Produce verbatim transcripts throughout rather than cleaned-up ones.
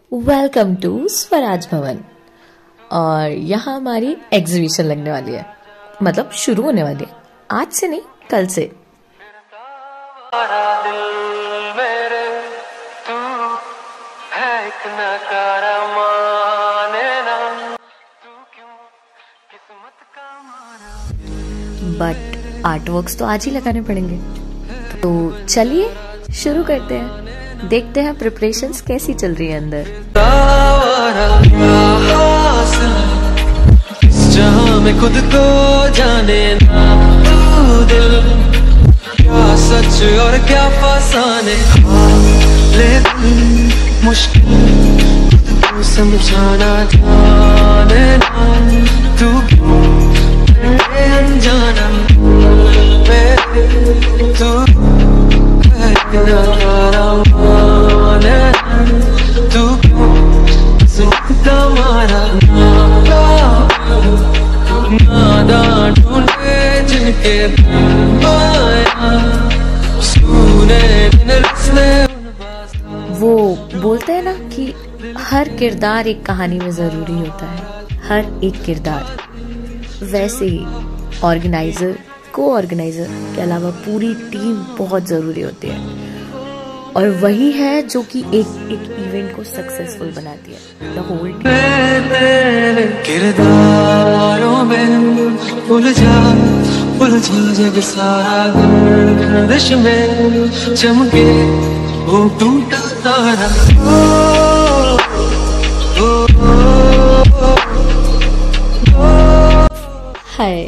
Welcome to Swaraj भवन। और यहाँ हमारी एग्जीबिशन लगने वाली है, मतलब शुरू होने वाली है, आज से नहीं कल से। बट आर्टवर्क्स तो आज ही लगाने पड़ेंगे, तो चलिए शुरू करते हैं, देखते हैं प्रिपरेशंस कैसी चल रही है अंदर। जहां में खुद को जाने ना तू दिल, क्या सच और क्या फसाने, लेकिन मुश्किल खुद को समझाना जाने ना तू अनजाना में तू तू तुम्हारा नादा ढूंढे जिनके वो बोलते हैं ना कि हर किरदार एक कहानी में जरूरी होता है, हर एक किरदार। वैसे ही ऑर्गेनाइजर, को ऑर्गेनाइजर के अलावा पूरी टीम बहुत जरूरी होती है, और वही है जो कि एक एक इवेंट को सक्सेसफुल बनाती है। The whole team. किरदारों में उलझा उलझा जग सारा, गर्दिश में चमके वो टूटा तारा। हाय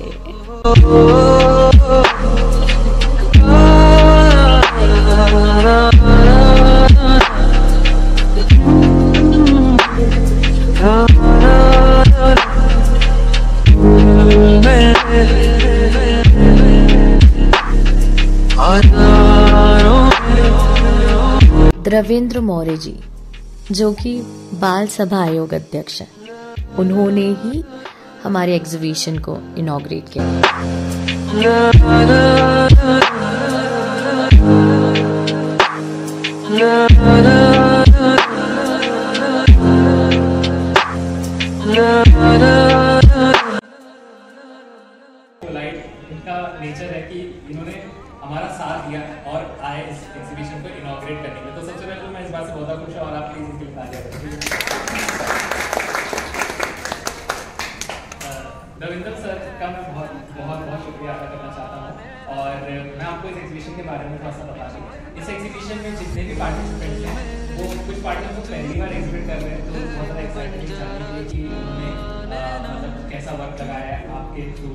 द्रवेंद्र मौर्य जी, जो कि बाल सभा आयोग अध्यक्ष हैं, उन्होंने ही हमारे एग्जीबिशन को इनॉग्रेट किया। इनका नेचर है कि इन्होंने हमारा साथ दिया और आए इस एग्जीबिशन को इनॉग्रेट करने में। तो सबसे पहले तो मैं इस बात से बहुत खुश हूँ, और आप प्लीज इनके लिए तालियां बजाइए। रविंद्र सर का मैं बहुत बहुत बहुत शुक्रिया अदा करना चाहता हूँ, और मैं आपको इस एग्जीबिशन के बारे में थोड़ा सा बता दूँ। इस एग्जीबिशन में जितने भी पार्टिसिपेंट्स हैं, वो कुछ पार्टिसिपेंट्स पहली बार एग्जिबिट कर रहे हैं, तो बहुत ज़्यादा एक्साइटेड जानने के लिए कि उन्होंने मतलब कैसा वर्क लगाया है आपके थ्रू।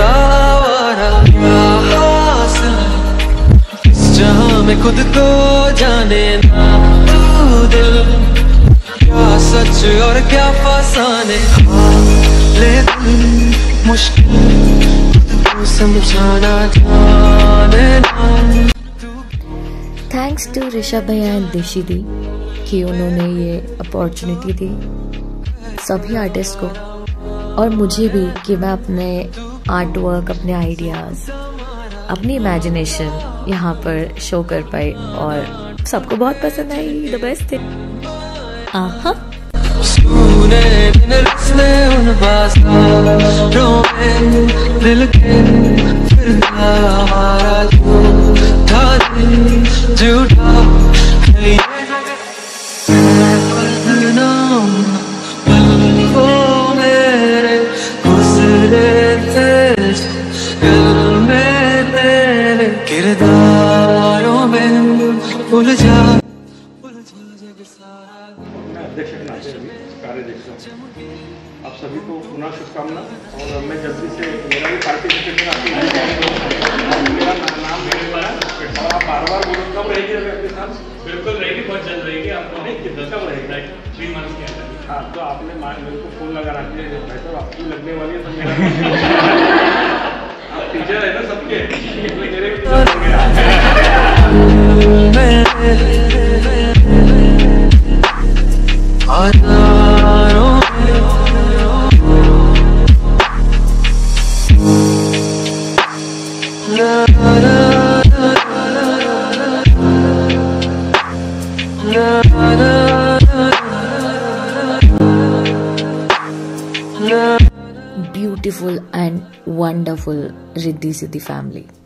जहां में खुद को जाने ना तू दिल, क्या सच और क्या फसाने, लेकिन मुश्किल खुद को समझाना जाने ना। थैंक्स टू ऋषभ भैया एंड दिशी दी कि उन्होंने ये अपॉर्चुनिटी दी सभी आर्टिस्ट को, और मुझे भी कि मैं अपने आर्ट वर्क, अपने आइडियाज, अपनी इमेजिनेशन यहाँ पर शो कर पाई, और सबको बहुत पसंद आई। The best thing. आहा दिल के झूठा किरदारों में उलझा उलझा जग सारा। मैं अध्यक्ष के नाते भी कार्याध्यक्ष हूँ। आप सभी को पुनः शुभकामना, और मैं जल्दी से, मेरा भी पार्टिसिपेशन आती है, मेरा नाम मेरे द्वारा, और आप बार बार बोलो कब रहेगी आपके साथ? बिल्कुल रहेगी, बहुत जल्द रहेगी। आपको कब रहेगी? थ्री मंथ्स के अंदर। हाँ, तो आपने मेरे को फोन लगा रखी है, बेहतर आपकी लगने वाली है, तो मेरा आप टीचर है ना सबके, मेरे beautiful and wonderful Riddhi Siddhi family.